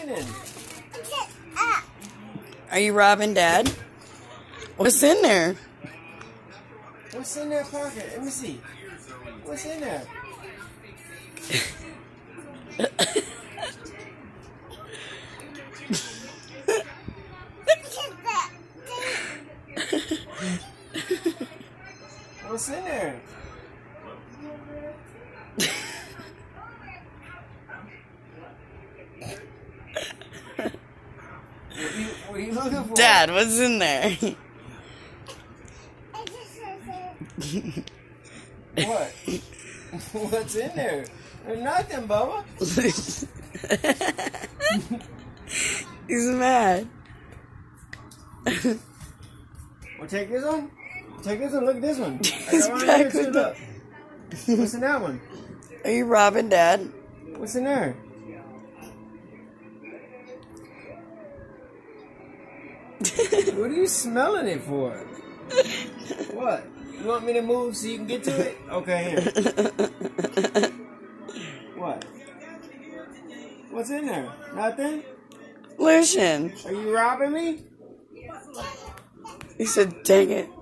hiding? Are you robbing Dad? What's in there? What's in that pocket? Let me see. What's in there? What's in there? What are you looking for? Dad, what's in there? What? What's in there? There's nothing, Bubba. He's mad. Well, take this one. Take this one. Look at this one. He's I got one back here too, with look. What's in that one? Are you robbing Dad? What's in there? What are you smelling it for? What? You want me to move so you can get to it? Okay, here. What? What's in there? Nothing? Lucian. Are you robbing me? He said, dang it.